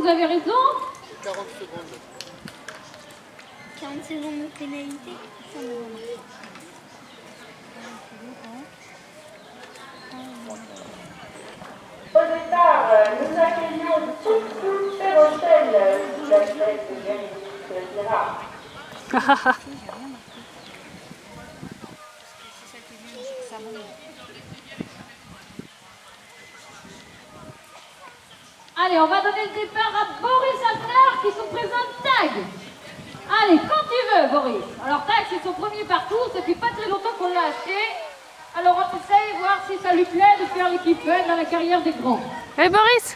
vous avez raison. 40 secondes. 40 secondes de pénalité. Au départ, nous accueillons toutes ces rochelles sous la tête de Bénédicte Girard. Allez, on va donner le départ à Boris Asnar qui sont présents tag. Allez, quand tu veux, Boris. Alors tag, c'est son premier parcours, ça fait pas très longtemps qu'on l'a acheté. Alors on essaye de voir si ça lui plaît de faire l'équipe dans la carrière des grands. Allez Boris!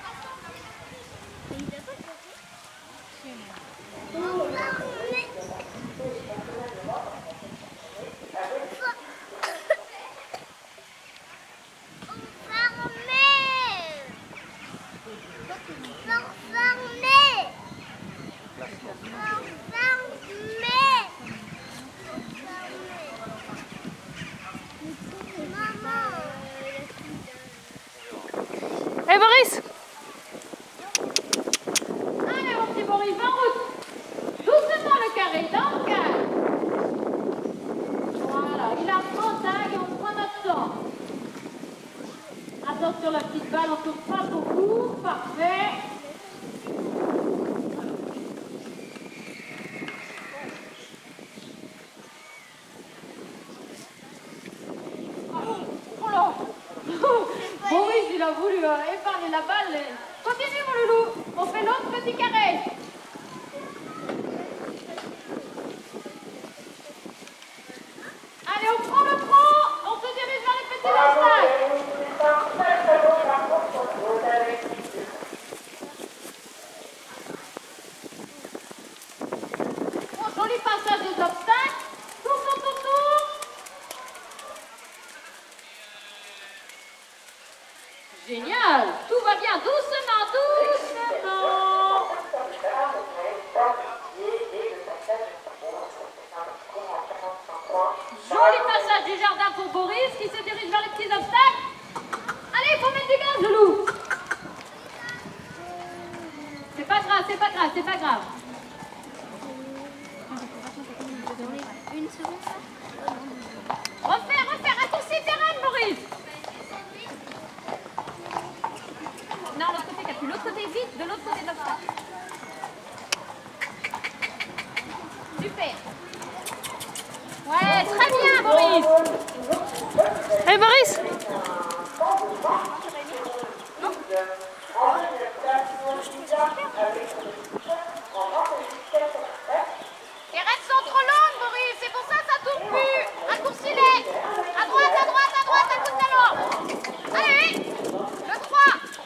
Allez Boris! Allez mon petit Boris, en route. Doucement le carré, dans le calme. Voilà, il apprend tag et on prend notre temps. Attention la petite balle, on tourne pas beaucoup, parfait. Oh là. Boris, il a voulu épargner la balle. Continue mon loulou, on fait l'autre petit carré. Allez, on prend le prend, on se dirige vers les petits obstacles. Bon, joli passage des obstacles. Tour. Génial, tout va bien, doucement. Joli passage du jardin pour Boris qui se dirige vers les petits obstacles. Allez, il faut mettre du gaz, le loup. C'est pas grave. Une seconde. Refaire, raccourci terrain, Boris. Non, l'autre côté, Capu, l'autre côté, vite, de l'autre côté de l'obstacle. Super. Ouais, très bien, Boris. Allez Boris! Les rênes sont trop longues, Boris, c'est pour ça que ça tourne plus. Raccourcis-les. À droite, un coup de talon. Allez, le 3.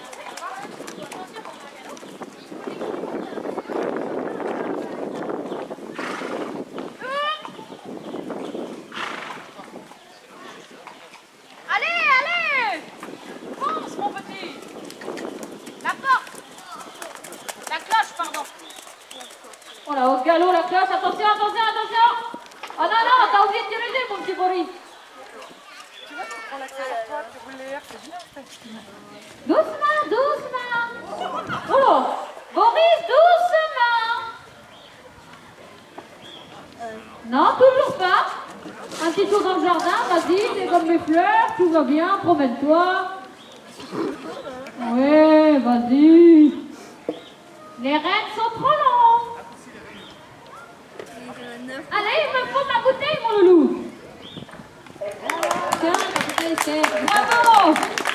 Allez, fonce, mon petit. La porte. La cloche, pardon. Oh là, au galop, la cloche, attention. Oh non, t'as oublié de diriger, mon petit Boris. Tu vois, tu prends l'accélérateur, tu roules les airs, c'est bien. Doucement. Oh, Boris, doucement. Non, toujours pas. Un petit tour dans le jardin, vas-y, c'est comme mes fleurs, tout va bien, promène-toi. Ouais, vas-y. Les rênes sont trop longs. Allez, il me faut ma bouteille, mon loulou. Tiens, bravo.